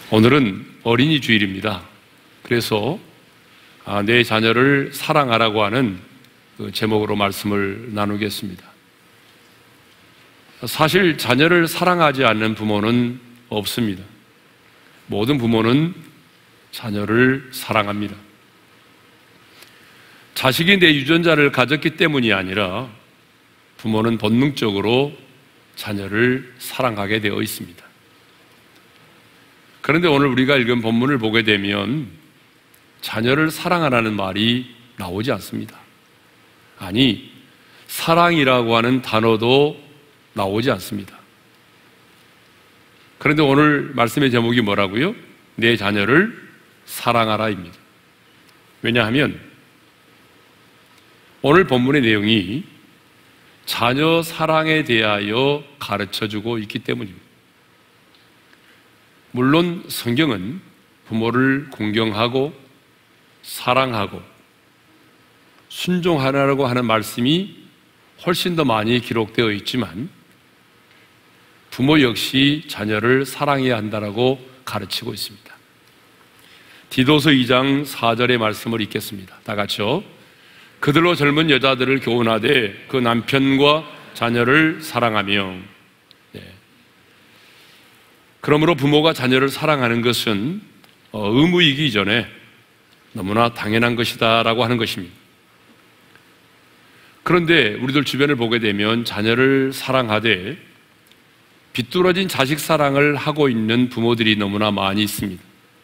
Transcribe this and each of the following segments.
오늘은 어린이 주일입니다. 그래서 내 자녀를 사랑하라고 하는 그 제목으로 말씀을 나누겠습니다. 사실 자녀를 사랑하지 않는 부모는 없습니다. 모든 부모는 자녀를 사랑합니다. 자식이 내 유전자를 가졌기 때문이 아니라 부모는 본능적으로 자녀를 사랑하게 되어 있습니다. 그런데 오늘 우리가 읽은 본문을 보게 되면 자녀를 사랑하라는 말이 나오지 않습니다. 아니, 사랑이라고 하는 단어도 나오지 않습니다. 그런데 오늘 말씀의 제목이 뭐라고요? 내 자녀를 사랑하라입니다. 왜냐하면 오늘 본문의 내용이 자녀 사랑에 대하여 가르쳐주고 있기 때문입니다. 물론 성경은 부모를 공경하고 사랑하고 순종하라고 하는 말씀이 훨씬 더 많이 기록되어 있지만 부모 역시 자녀를 사랑해야 한다고 가르치고 있습니다. 디도서 2장 4절의 말씀을 읽겠습니다. 다 같이요. 그들로 젊은 여자들을 교훈하되 그 남편과 자녀를 사랑하며. 그러므로 부모가 자녀를 사랑하는 것은 의무이기 이전에 너무나 당연한 것이다 라고 하는 것입니다. 그런데 우리들 주변을 보게 되면 자녀를 사랑하되 비뚤어진 자식 사랑을 하고 있는 부모들이 너무나 많이 있습니다.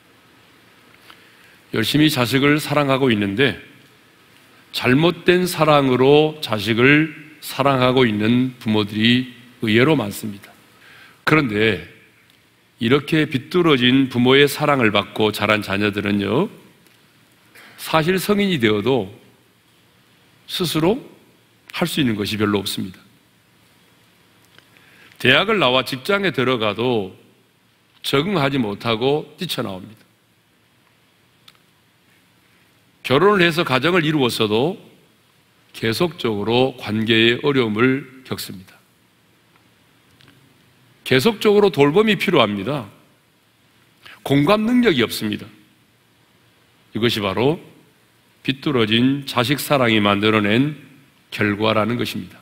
열심히 자식을 사랑하고 있는데 잘못된 사랑으로 자식을 사랑하고 있는 부모들이 의외로 많습니다. 그런데 이렇게 비뚤어진 부모의 사랑을 받고 자란 자녀들은요, 사실 성인이 되어도 스스로 할 수 있는 것이 별로 없습니다. 대학을 나와 직장에 들어가도 적응하지 못하고 뛰쳐나옵니다. 결혼을 해서 가정을 이루었어도 계속적으로 관계의 어려움을 겪습니다. 계속적으로 돌봄이 필요합니다. 공감 능력이 없습니다. 이것이 바로 비뚤어진 자식 사랑이 만들어낸 결과라는 것입니다.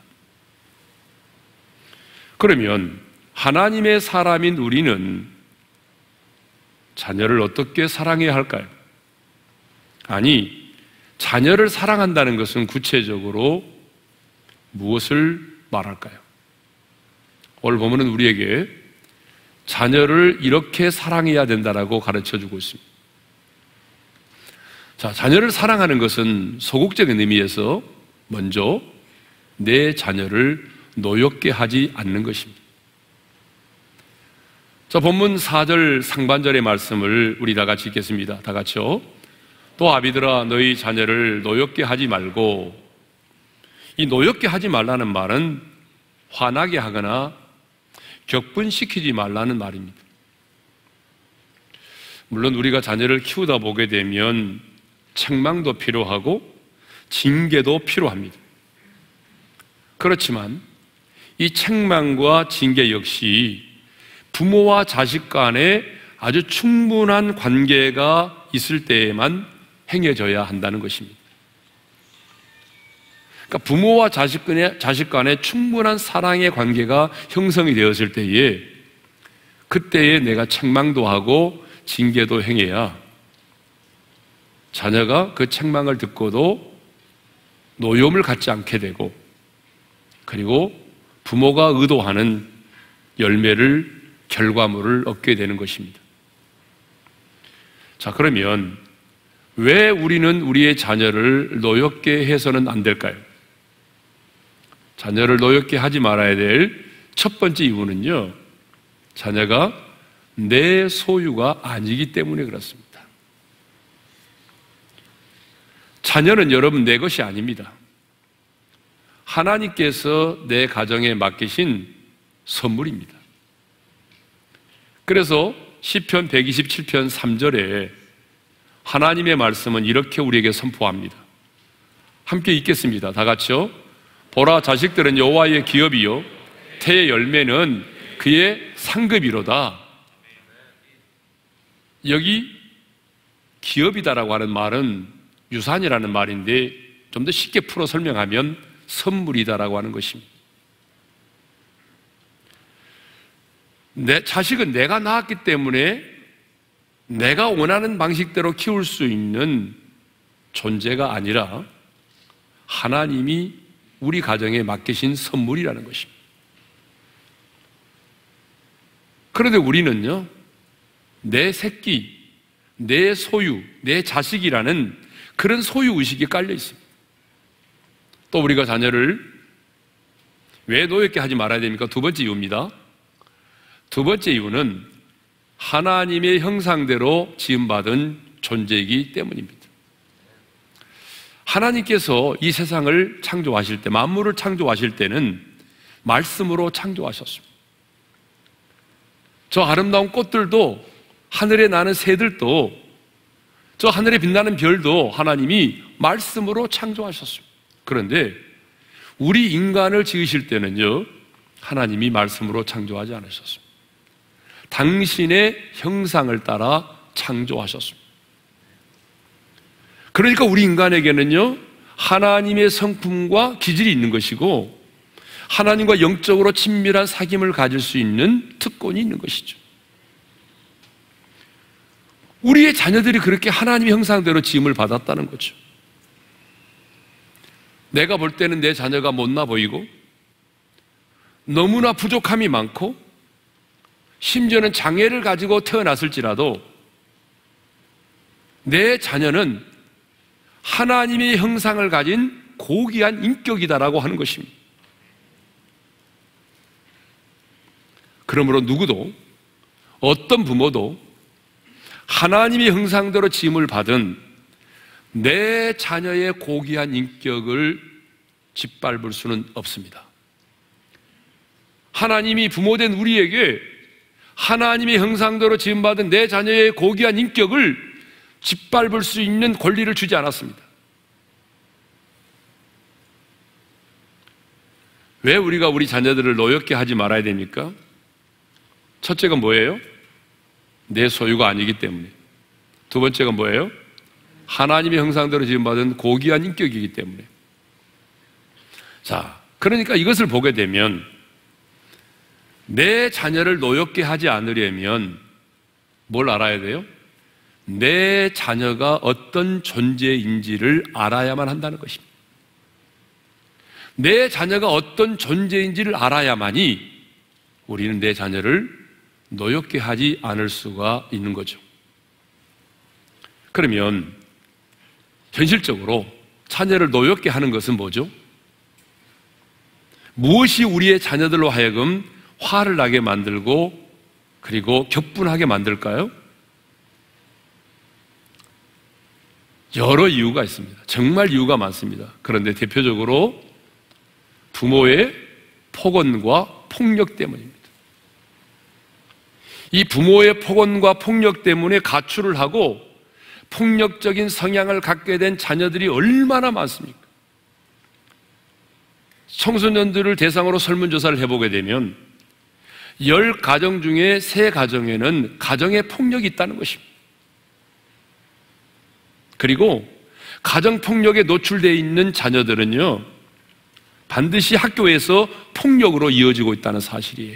그러면 하나님의 사람인 우리는 자녀를 어떻게 사랑해야 할까요? 아니, 자녀를 사랑한다는 것은 구체적으로 무엇을 말할까요? 오늘 보면은 우리에게 자녀를 이렇게 사랑해야 된다라고 가르쳐주고 있습니다. 자, 자녀를 사랑하는 것은 소극적인 의미에서 먼저 내 자녀를 노엽게 하지 않는 것입니다. 자, 본문 4절 상반절의 말씀을 우리 다 같이 읽겠습니다. 다 같이요. 또 아비들아 너희 자녀를 노엽게 하지 말고, 이 노엽게 하지 말라는 말은 화나게 하거나 격분시키지 말라는 말입니다. 물론 우리가 자녀를 키우다 보게 되면 책망도 필요하고 징계도 필요합니다. 그렇지만 이 책망과 징계 역시 부모와 자식 간에 아주 충분한 관계가 있을 때에만 행해져야 한다는 것입니다. 그러니까 부모와 자식 간에 충분한 사랑의 관계가 형성이 되었을 때에 그때에 내가 책망도 하고 징계도 행해야 자녀가 그 책망을 듣고도 노여움을 갖지 않게 되고, 그리고 부모가 의도하는 열매를, 결과물을 얻게 되는 것입니다. 자, 그러면 왜 우리는 우리의 자녀를 노엽게 해서는 안 될까요? 자녀를 노엽게 하지 말아야 될 첫 번째 이유는요, 자녀가 내 소유가 아니기 때문에 그렇습니다. 자녀는 여러분 내 것이 아닙니다. 하나님께서 내 가정에 맡기신 선물입니다. 그래서 시편 127편 3절에 하나님의 말씀은 이렇게 우리에게 선포합니다. 함께 읽겠습니다. 다 같이요. 보라, 자식들은 여호와의 기업이요 태의 열매는 그의 상급이로다. 여기 기업이다라고 하는 말은 유산이라는 말인데 좀 더 쉽게 풀어 설명하면 선물이다라고 하는 것입니다. 내 자식은 내가 낳았기 때문에 내가 원하는 방식대로 키울 수 있는 존재가 아니라 하나님이 우리 가정에 맡기신 선물이라는 것입니다. 그런데 우리는요, 내 새끼, 내 소유, 내 자식이라는 그런 소유의식이 깔려 있습니다. 또 우리가 자녀를 왜 노엽게 하지 말아야 됩니까? 두 번째 이유입니다. 두 번째 이유는 하나님의 형상대로 지음받은 존재이기 때문입니다. 하나님께서 이 세상을 창조하실 때, 만물을 창조하실 때는 말씀으로 창조하셨습니다. 저 아름다운 꽃들도, 하늘에 나는 새들도, 저 하늘에 빛나는 별도 하나님이 말씀으로 창조하셨습니다. 그런데 우리 인간을 지으실 때는요, 하나님이 말씀으로 창조하지 않으셨습니다. 당신의 형상을 따라 창조하셨습니다. 그러니까 우리 인간에게는요, 하나님의 성품과 기질이 있는 것이고 하나님과 영적으로 친밀한 사귐을 가질 수 있는 특권이 있는 것이죠. 우리의 자녀들이 그렇게 하나님의 형상대로 지음을 받았다는 거죠. 내가 볼 때는 내 자녀가 못나 보이고 너무나 부족함이 많고 심지어는 장애를 가지고 태어났을지라도 내 자녀는 하나님의 형상을 가진 고귀한 인격이다라고 하는 것입니다. 그러므로 누구도, 어떤 부모도 하나님의 형상대로 지음을 받은 내 자녀의 고귀한 인격을 짓밟을 수는 없습니다. 하나님이 부모된 우리에게 하나님의 형상대로 지음받은 내 자녀의 고귀한 인격을 짓밟을 수 있는 권리를 주지 않았습니다. 왜 우리가 우리 자녀들을 노엽게 하지 말아야 됩니까? 첫째가 뭐예요? 내 소유가 아니기 때문에. 두 번째가 뭐예요? 하나님의 형상대로 지음받은 고귀한 인격이기 때문에. 자, 그러니까 이것을 보게 되면 내 자녀를 노엽게 하지 않으려면 뭘 알아야 돼요? 내 자녀가 어떤 존재인지를 알아야만 한다는 것입니다. 내 자녀가 어떤 존재인지를 알아야만이 우리는 내 자녀를 노엽게 하지 않을 수가 있는 거죠. 그러면 현실적으로 자녀를 노엽게 하는 것은 뭐죠? 무엇이 우리의 자녀들로 하여금 화를 나게 만들고 그리고 격분하게 만들까요? 여러 이유가 있습니다. 정말 이유가 많습니다. 그런데 대표적으로 부모의 폭언과 폭력 때문입니다. 이 부모의 폭언과 폭력 때문에 가출을 하고 폭력적인 성향을 갖게 된 자녀들이 얼마나 많습니까? 청소년들을 대상으로 설문조사를 해보게 되면 10가정 중에 3가정에는 가정에 폭력이 있다는 것입니다. 그리고 가정폭력에 노출되어 있는 자녀들은요, 반드시 학교에서 폭력으로 이어지고 있다는 사실이에요.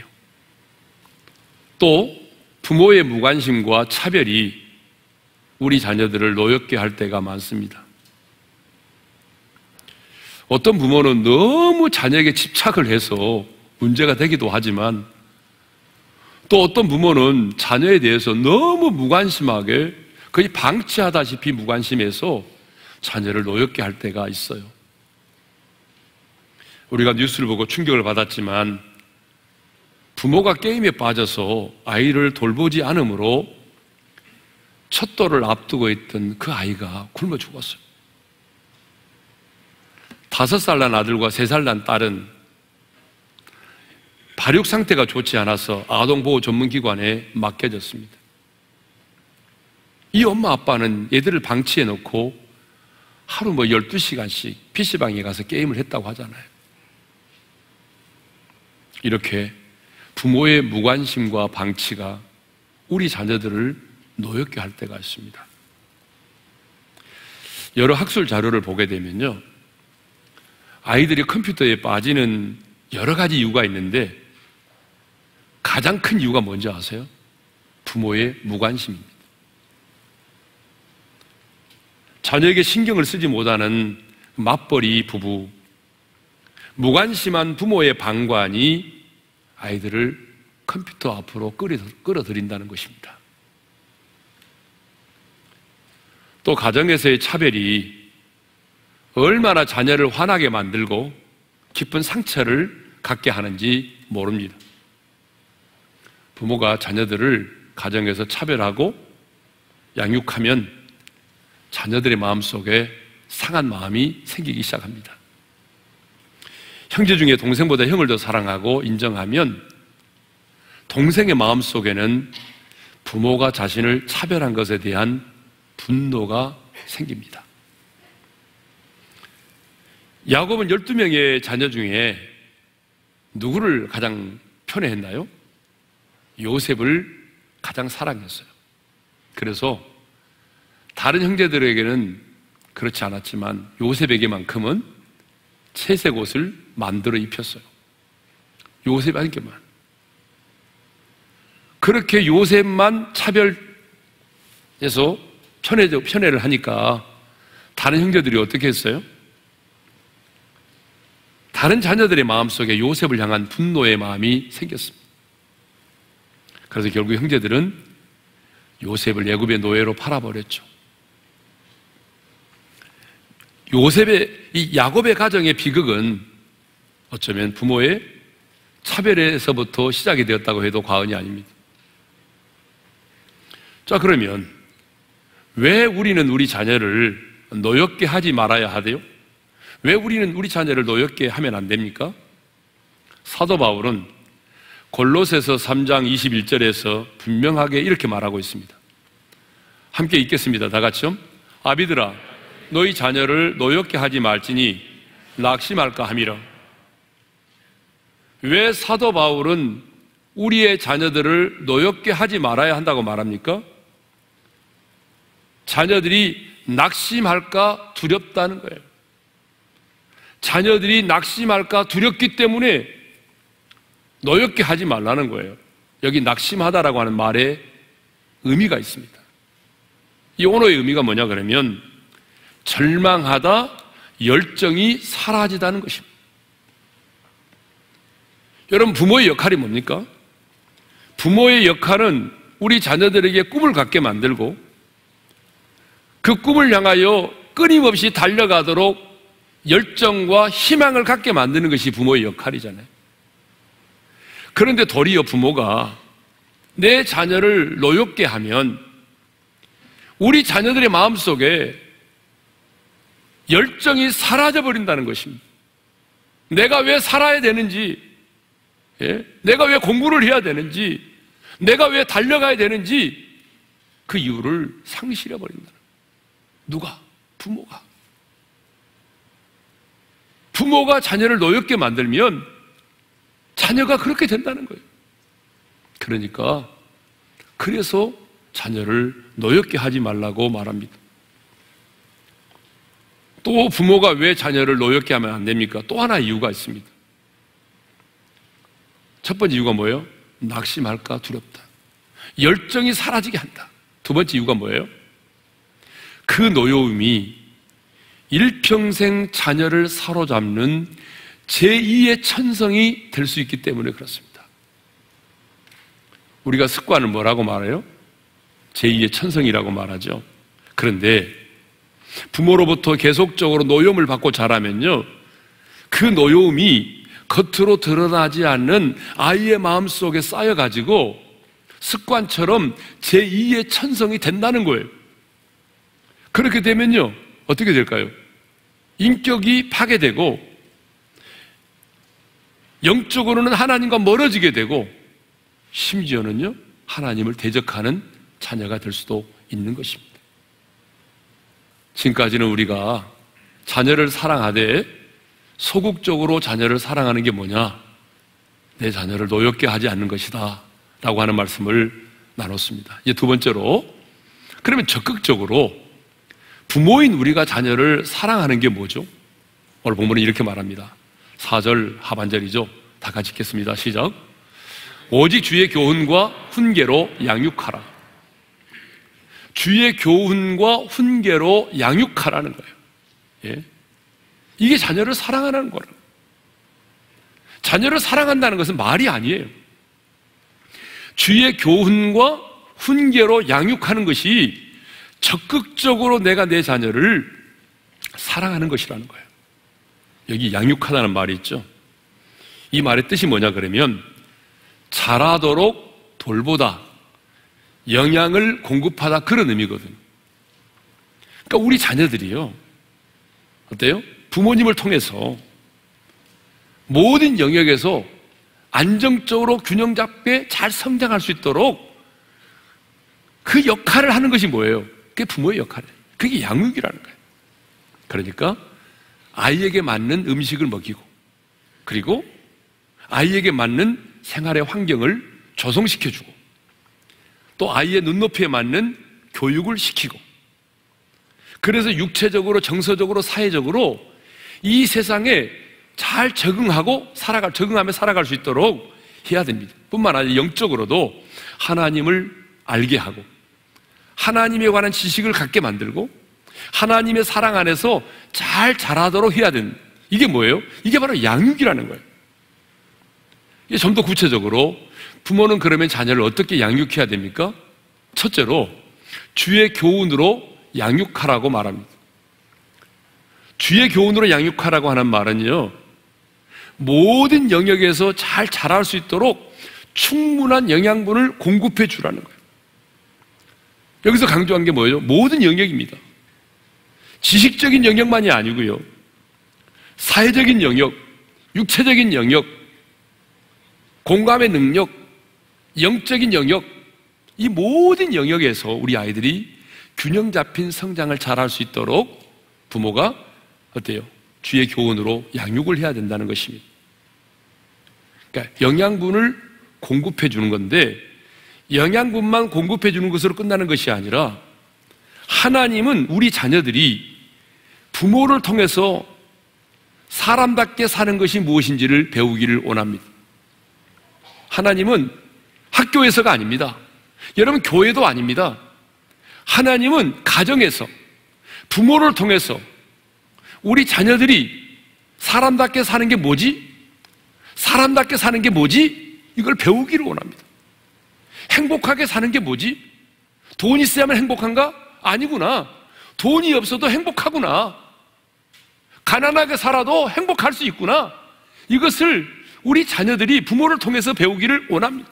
또 부모의 무관심과 차별이 우리 자녀들을 노엽게 할 때가 많습니다. 어떤 부모는 너무 자녀에게 집착을 해서 문제가 되기도 하지만 또 어떤 부모는 자녀에 대해서 너무 무관심하게 거의 방치하다시피 무관심해서 자녀를 노엽게 할 때가 있어요. 우리가 뉴스를 보고 충격을 받았지만 부모가 게임에 빠져서 아이를 돌보지 않으므로 첫 돌을 앞두고 있던 그 아이가 굶어 죽었어요. 5살 난 아들과 3살 난 딸은 발육 상태가 좋지 않아서 아동보호 전문기관에 맡겨졌습니다. 이 엄마 아빠는 얘들을 방치해 놓고 하루 12시간씩 PC방에 가서 게임을 했다고 하잖아요. 이렇게 부모의 무관심과 방치가 우리 자녀들을 노엽게 할 때가 있습니다. 여러 학술 자료를 보게 되면요, 아이들이 컴퓨터에 빠지는 여러 가지 이유가 있는데 가장 큰 이유가 뭔지 아세요? 부모의 무관심입니다. 자녀에게 신경을 쓰지 못하는 맞벌이 부부, 무관심한 부모의 방관이 아이들을 컴퓨터 앞으로 끌어들인다는 것입니다. 또 가정에서의 차별이 얼마나 자녀를 화나게 만들고 깊은 상처를 갖게 하는지 모릅니다. 부모가 자녀들을 가정에서 차별하고 양육하면 자녀들의 마음속에 상한 마음이 생기기 시작합니다. 형제 중에 동생보다 형을 더 사랑하고 인정하면 동생의 마음속에는 부모가 자신을 차별한 것에 대한 분노가 생깁니다. 야곱은 12명의 자녀 중에 누구를 가장 편애했나요? 요셉을 가장 사랑했어요. 그래서 다른 형제들에게는 그렇지 않았지만 요셉에게만큼은 채색 옷을 만들어 입혔어요. 요셉에게만. 그렇게 요셉만 차별해서 편애를 하니까 다른 형제들이 어떻게 했어요? 다른 자녀들의 마음속에 요셉을 향한 분노의 마음이 생겼습니다. 그래서 결국 형제들은 요셉을 애굽의 노예로 팔아버렸죠. 이 야곱의 가정의 비극은 어쩌면 부모의 차별에서부터 시작이 되었다고 해도 과언이 아닙니다. 자, 그러면 왜 우리는 우리 자녀를 노엽게 하지 말아야 하대요? 왜 우리는 우리 자녀를 노엽게 하면 안 됩니까? 사도 바울은 골로새서 3장 21절에서 분명하게 이렇게 말하고 있습니다. 함께 읽겠습니다. 다 같이요. 아비들아, 너희 자녀를 노엽게 하지 말지니 낙심할까 함이라. 왜 사도 바울은 우리의 자녀들을 노엽게 하지 말아야 한다고 말합니까? 자녀들이 낙심할까 두렵다는 거예요. 자녀들이 낙심할까 두렵기 때문에 노엽게 하지 말라는 거예요. 여기 낙심하다라고 하는 말에 의미가 있습니다. 이 언어의 의미가 뭐냐 그러면 절망하다, 열정이 사라지다는 것입니다. 여러분, 부모의 역할이 뭡니까? 부모의 역할은 우리 자녀들에게 꿈을 갖게 만들고 그 꿈을 향하여 끊임없이 달려가도록 열정과 희망을 갖게 만드는 것이 부모의 역할이잖아요. 그런데 도리어 부모가 내 자녀를 노엽게 하면 우리 자녀들의 마음속에 열정이 사라져버린다는 것입니다. 내가 왜 살아야 되는지, 내가 왜 공부를 해야 되는지, 내가 왜 달려가야 되는지 그 이유를 상실해버린다. 누가? 부모가. 부모가 자녀를 노엽게 만들면 자녀가 그렇게 된다는 거예요. 그러니까 그래서 자녀를 노엽게 하지 말라고 말합니다. 또 부모가 왜 자녀를 노엽게 하면 안 됩니까? 또 하나 이유가 있습니다. 첫 번째 이유가 뭐예요? 낙심할까 두렵다. 열정이 사라지게 한다. 두 번째 이유가 뭐예요? 그 노여움이 일평생 자녀를 사로잡는 제2의 천성이 될 수 있기 때문에 그렇습니다. 우리가 습관을 뭐라고 말해요? 제2의 천성이라고 말하죠. 그런데 부모로부터 계속적으로 노여움을 받고 자라면요, 그 노여움이 겉으로 드러나지 않는 아이의 마음속에 쌓여가지고 습관처럼 제2의 천성이 된다는 거예요. 그렇게 되면요, 어떻게 될까요? 인격이 파괴되고 영적으로는 하나님과 멀어지게 되고 심지어는요, 하나님을 대적하는 자녀가 될 수도 있는 것입니다. 지금까지는 우리가 자녀를 사랑하되 소극적으로 자녀를 사랑하는 게 뭐냐? 내 자녀를 노엽게 하지 않는 것이다 라고 하는 말씀을 나눴습니다. 이제 두 번째로 그러면 적극적으로 부모인 우리가 자녀를 사랑하는 게 뭐죠? 오늘 본문은 이렇게 말합니다. 4절 하반절이죠. 다 같이 읽겠습니다. 시작. 오직 주의 교훈과 훈계로 양육하라. 주의 교훈과 훈계로 양육하라는 거예요. 예? 이게 자녀를 사랑하는 거예요. 자녀를 사랑한다는 것은 말이 아니에요. 주의 교훈과 훈계로 양육하는 것이 적극적으로 내가 내 자녀를 사랑하는 것이라는 거예요. 여기 양육하다는 말이 있죠. 이 말의 뜻이 뭐냐 그러면 자라도록 돌보다, 영양을 공급하다, 그런 의미거든요. 그러니까 우리 자녀들이요, 어때요? 부모님을 통해서 모든 영역에서 안정적으로 균형 잡게 잘 성장할 수 있도록 그 역할을 하는 것이 뭐예요? 그게 부모의 역할이에요. 그게 양육이라는 거예요. 그러니까 아이에게 맞는 음식을 먹이고, 그리고 아이에게 맞는 생활의 환경을 조성시켜주고, 또 아이의 눈높이에 맞는 교육을 시키고, 그래서 육체적으로, 정서적으로, 사회적으로 이 세상에 잘 적응하며 살아갈 수 있도록 해야 됩니다. 뿐만 아니라 영적으로도 하나님을 알게 하고, 하나님에 관한 지식을 갖게 만들고, 하나님의 사랑 안에서 잘 자라도록 해야 되는, 이게 뭐예요? 이게 바로 양육이라는 거예요. 이게 좀 더 구체적으로 부모는 그러면 자녀를 어떻게 양육해야 됩니까? 첫째로 주의 교훈으로 양육하라고 말합니다. 주의 교훈으로 양육하라고 하는 말은요, 모든 영역에서 잘 자랄 수 있도록 충분한 영양분을 공급해 주라는 거예요. 여기서 강조한 게 뭐예요? 모든 영역입니다. 지식적인 영역만이 아니고요, 사회적인 영역, 육체적인 영역, 공감의 능력, 영적인 영역, 이 모든 영역에서 우리 아이들이 균형 잡힌 성장을 잘할 수 있도록 부모가 어때요? 주의 교훈으로 양육을 해야 된다는 것입니다. 그러니까 영양분을 공급해 주는 건데, 영양분만 공급해 주는 것으로 끝나는 것이 아니라 하나님은 우리 자녀들이 부모를 통해서 사람답게 사는 것이 무엇인지를 배우기를 원합니다. 하나님은 학교에서가 아닙니다. 여러분, 교회도 아닙니다. 하나님은 가정에서, 부모를 통해서 우리 자녀들이 사람답게 사는 게 뭐지? 사람답게 사는 게 뭐지? 이걸 배우기를 원합니다. 행복하게 사는 게 뭐지? 돈 있어야만 행복한가? 아니구나. 돈이 없어도 행복하구나. 가난하게 살아도 행복할 수 있구나. 이것을 우리 자녀들이 부모를 통해서 배우기를 원합니다.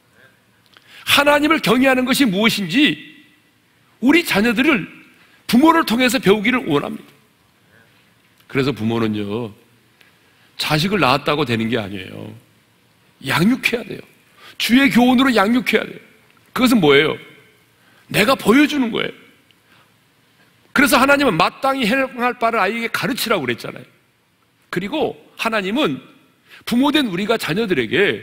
하나님을 경외하는 것이 무엇인지 우리 자녀들을 부모를 통해서 배우기를 원합니다. 그래서 부모는요, 자식을 낳았다고 되는 게 아니에요. 양육해야 돼요. 주의 교훈으로 양육해야 돼요. 그것은 뭐예요? 내가 보여주는 거예요. 그래서 하나님은 마땅히 행할 바를 아이에게 가르치라고 그랬잖아요. 그리고 하나님은 부모된 우리가 자녀들에게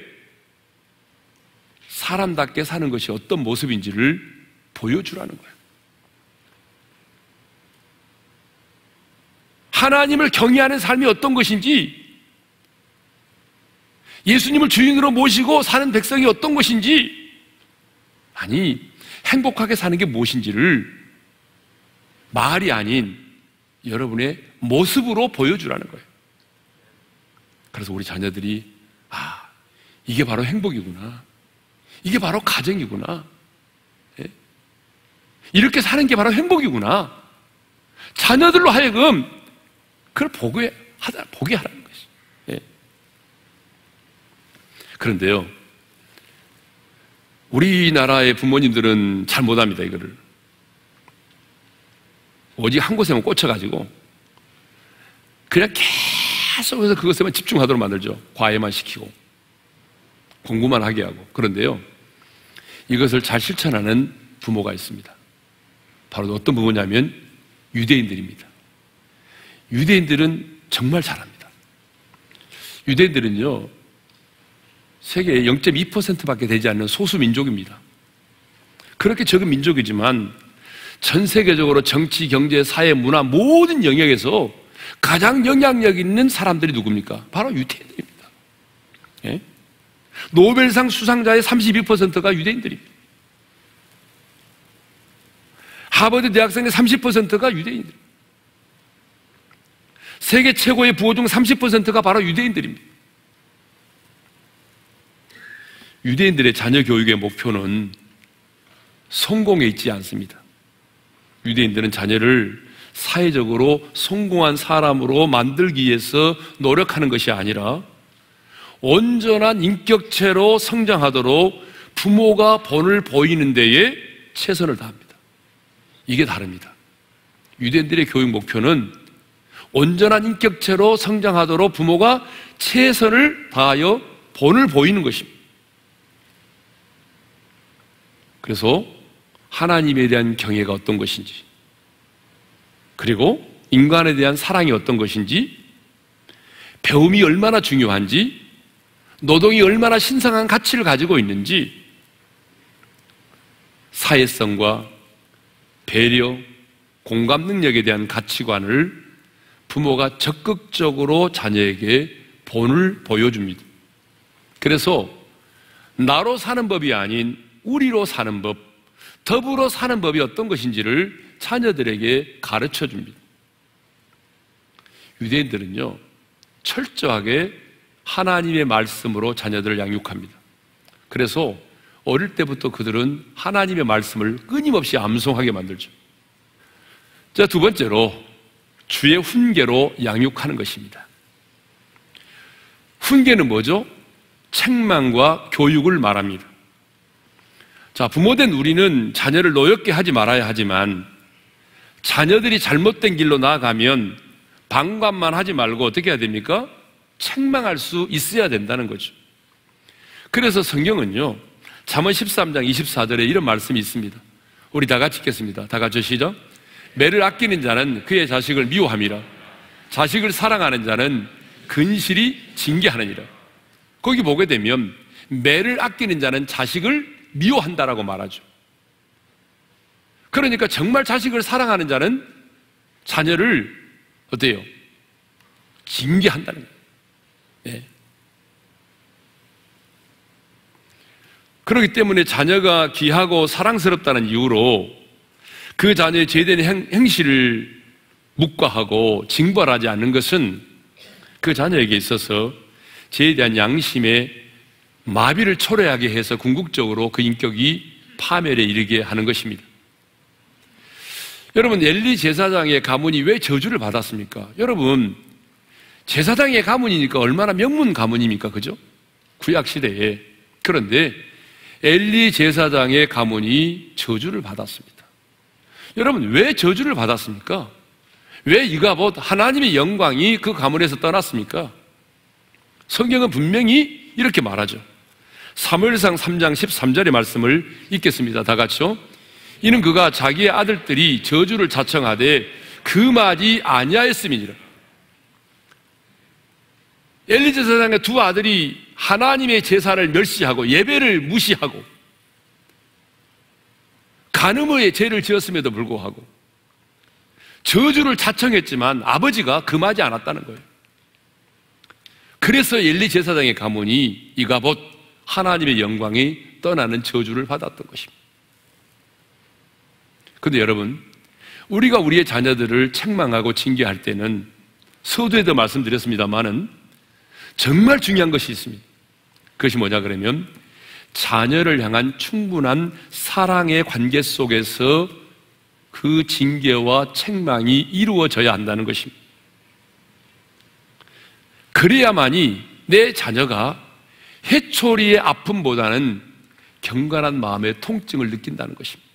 사람답게 사는 것이 어떤 모습인지를 보여주라는 거예요. 하나님을 경외하는 삶이 어떤 것인지, 예수님을 주인으로 모시고 사는 백성이 어떤 것인지, 아니 행복하게 사는 게 무엇인지를 말이 아닌 여러분의 모습으로 보여주라는 거예요. 그래서 우리 자녀들이 이게 바로 행복이구나, 이게 바로 가정이구나, 이렇게 사는 게 바로 행복이구나, 자녀들로 하여금 그걸 보게 하라는 것이. 그런데요, 우리나라의 부모님들은 잘 못합니다. 이거를 오직 한 곳에만 꽂혀가지고 그냥 계속해서 그것에만 집중하도록 만들죠. 과외만 시키고 공부만 하게 하고. 그런데요, 이것을 잘 실천하는 부모가 있습니다. 바로 어떤 부모냐면 유대인들입니다. 유대인들은 정말 잘합니다. 유대인들은요, 세계의 0.2%밖에 되지 않는 소수 민족입니다. 그렇게 적은 민족이지만 전 세계적으로 정치, 경제, 사회, 문화 모든 영역에서 가장 영향력 있는 사람들이 누굽니까? 바로 유대인들입니다. 예? 노벨상 수상자의 32%가 유대인들입니다. 하버드 대학생의 30%가 유대인들. 세계 최고의 부호 중 30%가 바로 유대인들입니다. 유대인들의 자녀 교육의 목표는 성공에 있지 않습니다. 유대인들은 자녀를 사회적으로 성공한 사람으로 만들기 위해서 노력하는 것이 아니라 온전한 인격체로 성장하도록 부모가 본을 보이는 데에 최선을 다합니다. 이게 다릅니다. 유대인들의 교육 목표는 온전한 인격체로 성장하도록 부모가 최선을 다하여 본을 보이는 것입니다. 그래서 하나님에 대한 경외가 어떤 것인지, 그리고 인간에 대한 사랑이 어떤 것인지, 배움이 얼마나 중요한지, 노동이 얼마나 신성한 가치를 가지고 있는지, 사회성과 배려, 공감 능력에 대한 가치관을 부모가 적극적으로 자녀에게 본을 보여줍니다. 그래서 나로 사는 법이 아닌 우리로 사는 법, 더불어 사는 법이 어떤 것인지를 자녀들에게 가르쳐 줍니다. 유대인들은요, 철저하게 하나님의 말씀으로 자녀들을 양육합니다. 그래서 어릴 때부터 그들은 하나님의 말씀을 끊임없이 암송하게 만들죠. 자, 두 번째로 주의 훈계로 양육하는 것입니다. 훈계는 뭐죠? 책망과 교육을 말합니다. 자, 부모된 우리는 자녀를 노엽게 하지 말아야 하지만 자녀들이 잘못된 길로 나아가면 방관만 하지 말고 어떻게 해야 됩니까? 책망할 수 있어야 된다는 거죠. 그래서 성경은요, 잠언 13장 24절에 이런 말씀이 있습니다. 우리 다 같이 읽겠습니다. 다 같이 시작. 매를 아끼는 자는 그의 자식을 미워함이라. 자식을 사랑하는 자는 근실히 징계하느니라. 거기 보게 되면 매를 아끼는 자는 자식을 미워한다라고 말하죠. 그러니까 정말 자식을 사랑하는 자는 자녀를 어때요? 징계한다는 거예요. 네. 그렇기 때문에 자녀가 귀하고 사랑스럽다는 이유로 그 자녀의 제대된 행실을 묵과하고 징벌하지 않는 것은 그 자녀에게 있어서 죄에 대한 양심에 마비를 초래하게 해서 궁극적으로 그 인격이 파멸에 이르게 하는 것입니다. 여러분, 엘리 제사장의 가문이 왜 저주를 받았습니까? 여러분, 제사장의 가문이니까 얼마나 명문 가문입니까? 그죠? 구약시대에. 그런데 엘리 제사장의 가문이 저주를 받았습니다. 여러분, 왜 저주를 받았습니까? 왜 이가봇 하나님의 영광이 그 가문에서 떠났습니까? 성경은 분명히 이렇게 말하죠. 사무엘상 3장 13절의 말씀을 읽겠습니다. 다 같이요. 이는 그가 자기의 아들들이 저주를 자청하되 금하지 아니하였음이니라. 엘리 제사장의 두 아들이 하나님의 제사를 멸시하고 예배를 무시하고 간음의 죄를 지었음에도 불구하고 저주를 자청했지만 아버지가 금하지 않았다는 거예요. 그래서 엘리 제사장의 가문이 이가봇 하나님의 영광이 떠나는 저주를 받았던 것입니다. 그런데 여러분, 우리가 우리의 자녀들을 책망하고 징계할 때는 서두에도 말씀드렸습니다마는 정말 중요한 것이 있습니다. 그것이 뭐냐 그러면 자녀를 향한 충분한 사랑의 관계 속에서 그 징계와 책망이 이루어져야 한다는 것입니다. 그래야만이 내 자녀가 해초리의 아픔보다는 경건한 마음의 통증을 느낀다는 것입니다.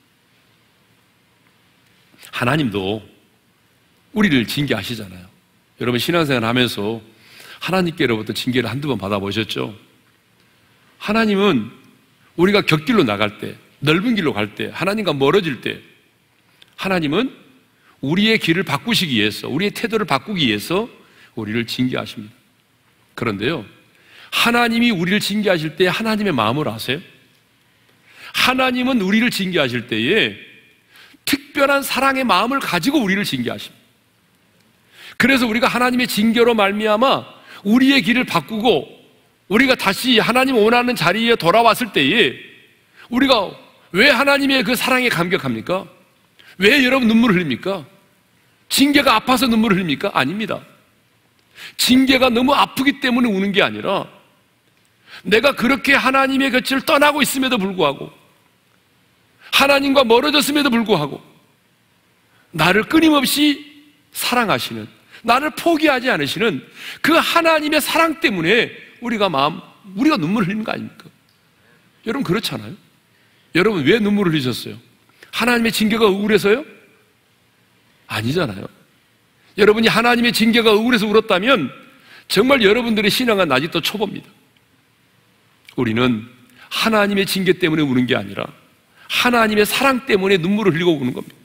하나님도 우리를 징계하시잖아요. 여러분, 신앙생활 하면서 하나님께로부터 징계를 한두 번 받아보셨죠? 하나님은 우리가 곁길로 나갈 때, 넓은 길로 갈 때, 하나님과 멀어질 때 하나님은 우리의 길을 바꾸시기 위해서, 우리의 태도를 바꾸기 위해서 우리를 징계하십니다. 그런데요, 하나님이 우리를 징계하실 때 하나님의 마음을 아세요? 하나님은 우리를 징계하실 때에 특별한 사랑의 마음을 가지고 우리를 징계하십니다. 그래서 우리가 하나님의 징계로 말미암아 우리의 길을 바꾸고 우리가 다시 하나님 원하는 자리에 돌아왔을 때에 우리가 왜 하나님의 그 사랑에 감격합니까? 왜 여러분 눈물을 흘립니까? 징계가 아파서 눈물을 흘립니까? 아닙니다. 징계가 너무 아프기 때문에 우는 게 아니라 내가 그렇게 하나님의 곁을 떠나고 있음에도 불구하고 하나님과 멀어졌음에도 불구하고 나를 끊임없이 사랑하시는, 나를 포기하지 않으시는 그 하나님의 사랑 때문에 우리가 눈물을 흘리는 거 아닙니까? 여러분 그렇잖아요. 여러분 왜 눈물을 흘리셨어요? 하나님의 징계가 억울해서요? 아니잖아요. 여러분이 하나님의 징계가 억울해서 울었다면 정말 여러분들의 신앙은 아직도 초보입니다. 우리는 하나님의 징계 때문에 우는 게 아니라 하나님의 사랑 때문에 눈물을 흘리고 우는 겁니다.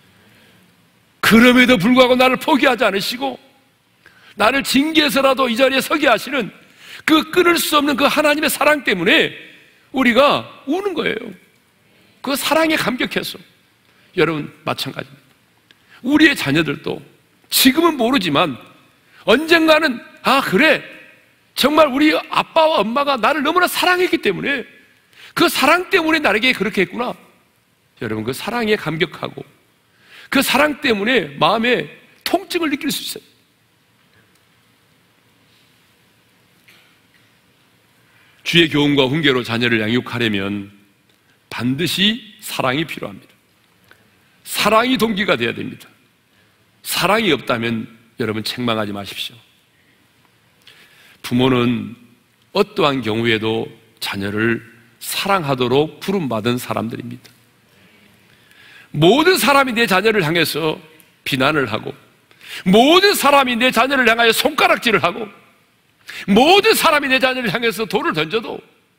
그럼에도 불구하고 나를 포기하지 않으시고 나를 징계해서라도 이 자리에 서게 하시는 그 끊을 수 없는 그 하나님의 사랑 때문에 우리가 우는 거예요. 그 사랑에 감격해서. 여러분 마찬가지입니다. 우리의 자녀들도 지금은 모르지만 언젠가는 그래 정말 우리 아빠와 엄마가 나를 너무나 사랑했기 때문에 그 사랑 때문에 나에게 그렇게 했구나. 여러분 그 사랑에 감격하고 그 사랑 때문에 마음에 통증을 느낄 수 있어요. 주의 교훈과 훈계로 자녀를 양육하려면 반드시 사랑이 필요합니다. 사랑이 동기가 되어야 됩니다. 사랑이 없다면 여러분 책망하지 마십시오. 부모는 어떠한 경우에도 자녀를 사랑하도록 부름받은 사람들입니다. 모든 사람이 내 자녀를 향해서 비난을 하고 모든 사람이 내 자녀를 향하여 손가락질을 하고 모든 사람이 내 자녀를 향해서 돌을 던져도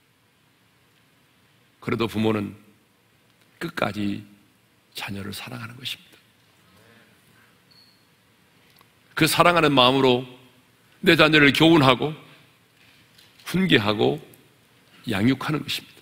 그래도 부모는 끝까지 자녀를 사랑하는 것입니다. 그 사랑하는 마음으로 내 자녀를 교훈하고 훈계하고 양육하는 것입니다.